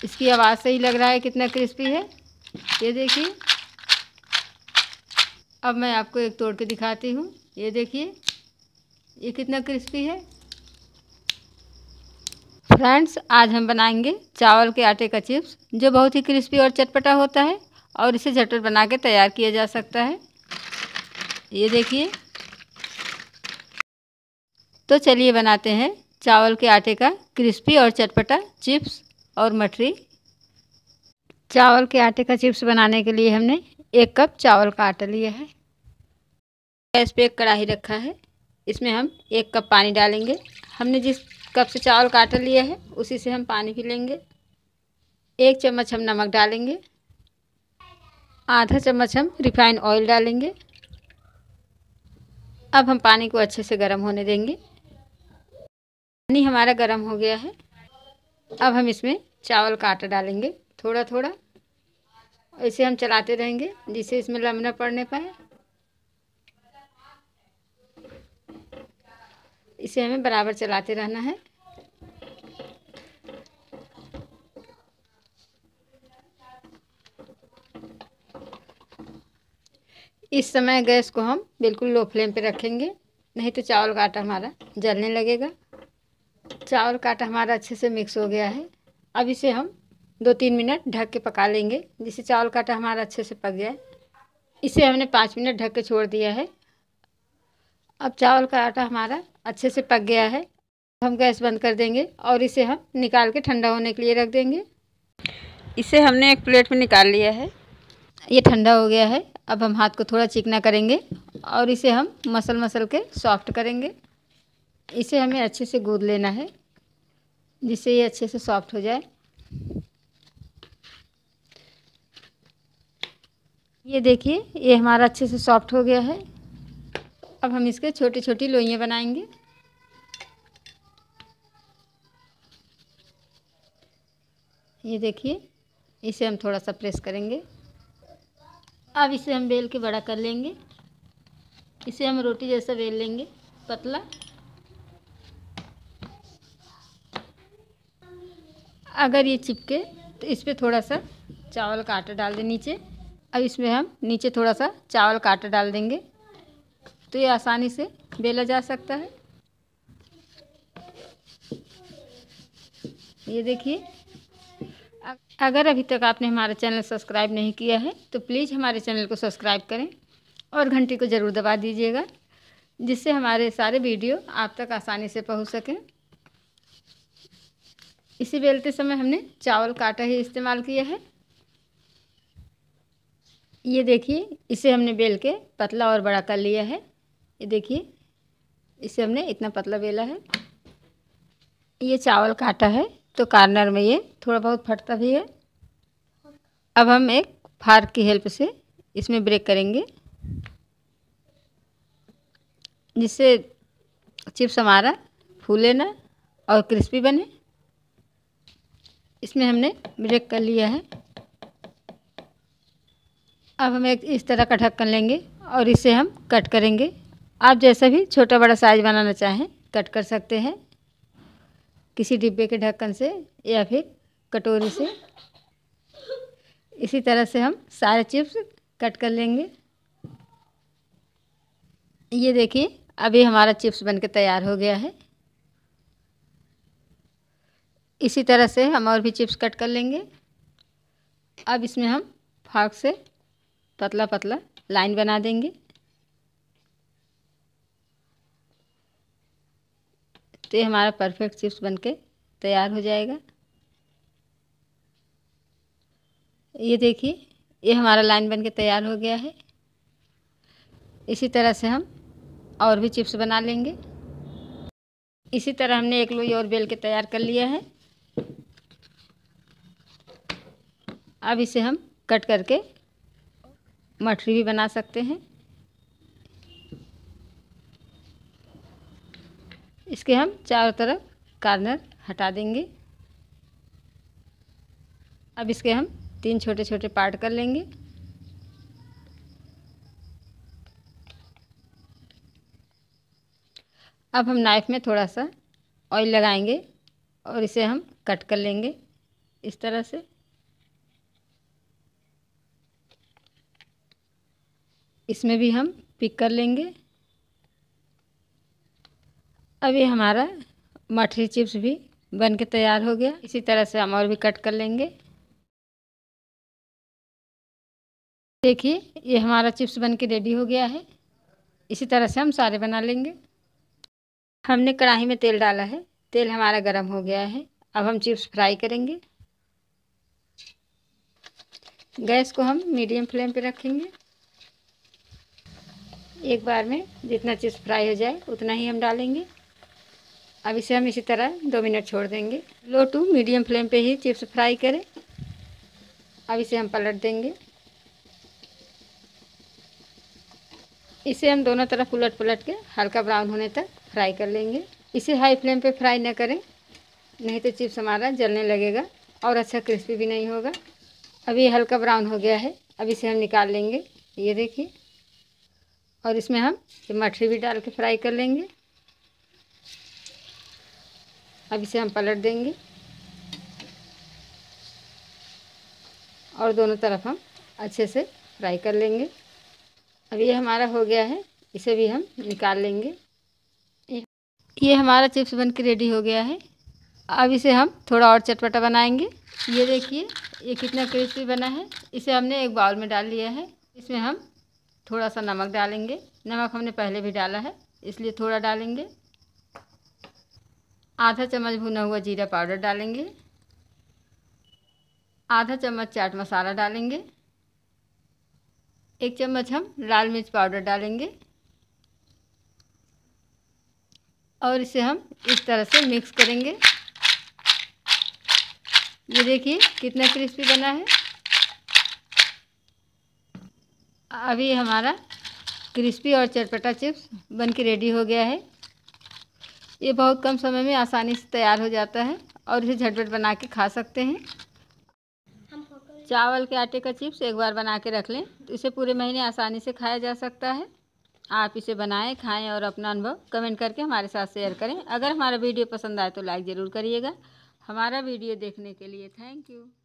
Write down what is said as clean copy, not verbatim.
इसकी आवाज़ से ही लग रहा है कितना क्रिस्पी है। ये देखिए, अब मैं आपको एक तोड़ के दिखाती हूँ। ये देखिए ये कितना क्रिस्पी है। फ्रेंड्स, आज हम बनाएंगे चावल के आटे का चिप्स, जो बहुत ही क्रिस्पी और चटपटा होता है और इसे झटपट बना के तैयार किया जा सकता है। ये देखिए, तो चलिए बनाते हैं चावल के आटे का क्रिस्पी और चटपटा चिप्स और मठरी। चावल के आटे का चिप्स बनाने के लिए हमने 1 कप चावल का आटा लिया है। गैस पे एक कढ़ाई रखा है, इसमें हम 1 कप पानी डालेंगे। हमने जिस कप से चावल का आटा लिया है उसी से हम पानी भी लेंगे। 1 चम्मच हम नमक डालेंगे। आधा चम्मच हम रिफाइंड ऑयल डालेंगे। अब हम पानी को अच्छे से गर्म होने देंगे। पानी हमारा गर्म हो गया है। अब हम इसमें चावल का आटा डालेंगे थोड़ा थोड़ा। ऐसे हम चलाते रहेंगे जिससे इसमें लम्ब न पड़ने पाए। इसे हमें बराबर चलाते रहना है। इस समय गैस को हम बिल्कुल लो फ्लेम पे रखेंगे, नहीं तो चावल का आटा हमारा जलने लगेगा। चावल का आटा हमारा अच्छे से मिक्स हो गया है। अब इसे हम 2-3 मिनट ढक के पका लेंगे, जिससे चावल का आटा हमारा अच्छे से पक जाए। इसे हमने 5 मिनट ढक के छोड़ दिया है। अब चावल का आटा हमारा अच्छे से पक गया है। हम गैस बंद कर देंगे और इसे हम निकाल के ठंडा होने के लिए रख देंगे। इसे हमने एक प्लेट में निकाल लिया है। ये ठंडा हो गया है। अब हम हाथ को थोड़ा चिकना करेंगे और इसे हम मसल मसल के सॉफ्ट करेंगे। इसे हमें अच्छे से गूंद लेना है, जिससे ये अच्छे से सॉफ्ट हो जाए। ये देखिए, ये हमारा अच्छे से सॉफ्ट हो गया है। अब हम इसके छोटी छोटी लोइयाँ बनाएंगे। ये देखिए, इसे हम थोड़ा सा प्रेस करेंगे। अब इसे हम बेल के बड़ा कर लेंगे। इसे हम रोटी जैसा बेल लेंगे, पतला। अगर ये चिपके तो इस पर थोड़ा सा चावल का आटा डाल दें नीचे। अब इसमें हम नीचे थोड़ा सा चावल का आटा डाल देंगे, तो ये आसानी से बेला जा सकता है। ये देखिए, अगर अभी तक आपने हमारा चैनल सब्सक्राइब नहीं किया है तो प्लीज़ हमारे चैनल को सब्सक्राइब करें और घंटी को ज़रूर दबा दीजिएगा, जिससे हमारे सारे वीडियो आप तक आसानी से पहुंच सकें। इसे बेलते समय हमने चावल का आटा ही इस्तेमाल किया है। ये देखिए, इसे हमने बेल के पतला और बड़ा कर लिया है। ये देखिए, इसे हमने इतना पतला बेला है। ये चावल का आटा है तो कॉर्नर में ये थोड़ा बहुत फटता भी है। अब हम एक फार्क की हेल्प से इसमें ब्रेक करेंगे, जिससे चिप्स हमारा फूले ना और क्रिस्पी बने। इसमें हमने ब्रेक कर लिया है। अब हम एक इस तरह का ढक्कन लेंगे और इसे हम कट करेंगे। आप जैसा भी छोटा बड़ा साइज़ बनाना चाहें कट कर सकते हैं, किसी डिब्बे के ढक्कन से या फिर कटोरी से। इसी तरह से हम सारे चिप्स कट कर लेंगे। ये देखिए, अभी हमारा चिप्स बनके तैयार हो गया है। इसी तरह से हम और भी चिप्स कट कर लेंगे। अब इसमें हम फार्क से पतला पतला लाइन बना देंगे, तो ये हमारा परफेक्ट चिप्स बनके तैयार हो जाएगा। ये देखिए, ये हमारा लाइन बनके तैयार हो गया है। इसी तरह से हम और भी चिप्स बना लेंगे। इसी तरह हमने एक लोई और बेल के तैयार कर लिया है। अब इसे हम कट करके मठरी भी बना सकते हैं। इसके हम चारों तरफ कॉर्नर हटा देंगे। अब इसके हम 3 छोटे छोटे पार्ट कर लेंगे। अब हम नाइफ़ में थोड़ा सा ऑयल लगाएंगे और इसे हम कट कर लेंगे। इस तरह से। इसमें भी हम पिक कर लेंगे। अब ये हमारा मठरी चिप्स भी बन के तैयार हो गया। इसी तरह से हम और भी कट कर लेंगे। देखिए ये हमारा चिप्स बन के रेडी हो गया है। इसी तरह से हम सारे बना लेंगे। हमने कढ़ाई में तेल डाला है, तेल हमारा गर्म हो गया है। अब हम चिप्स फ्राई करेंगे। गैस को हम मीडियम फ्लेम पे रखेंगे। एक बार में जितना चिप्स फ्राई हो जाए उतना ही हम डालेंगे। अब इसे हम इसी तरह 2 मिनट छोड़ देंगे। लो टू मीडियम फ्लेम पे ही चिप्स फ्राई करें। अब इसे हम पलट देंगे। इसे हम दोनों तरफ उलट पलट के हल्का ब्राउन होने तक फ्राई कर लेंगे। इसे हाई फ्लेम पे फ्राई न करें, नहीं तो चिप्स हमारा जलने लगेगा और अच्छा क्रिस्पी भी नहीं होगा। अब ये हल्का ब्राउन हो गया है। अब इसे हम निकाल लेंगे, ये देखिए। और इसमें हम मठरी भी डाल के फ्राई कर लेंगे। अब इसे हम पलट देंगे और दोनों तरफ हम अच्छे से फ्राई कर लेंगे। अब ये हमारा हो गया है, इसे भी हम निकाल लेंगे। ये हमारा चिप्स बन के रेडी हो गया है। अब इसे हम थोड़ा और चटपटा बनाएंगे। ये देखिए ये कितना क्रिस्पी बना है। इसे हमने एक बाउल में डाल लिया है। इसमें हम थोड़ा सा नमक डालेंगे। नमक हमने पहले भी डाला है, इसलिए थोड़ा डालेंगे। आधा चम्मच भुना हुआ जीरा पाउडर डालेंगे। आधा चम्मच चाट मसाला डालेंगे। 1 चम्मच हम लाल मिर्च पाउडर डालेंगे और इसे हम इस तरह से मिक्स करेंगे। ये देखिए कितना क्रिस्पी बना है। अभी हमारा क्रिस्पी और चटपटा चिप्स बन के रेडी हो गया है। ये बहुत कम समय में आसानी से तैयार हो जाता है और इसे झटपट बना के खा सकते हैं। चावल के आटे का चिप्स एक बार बना के रख लें तो इसे पूरे महीने आसानी से खाया जा सकता है। आप इसे बनाएं, खाएं और अपना अनुभव कमेंट करके हमारे साथ शेयर करें। अगर हमारा वीडियो पसंद आए तो लाइक ज़रूर करिएगा। हमारा वीडियो देखने के लिए थैंक यू।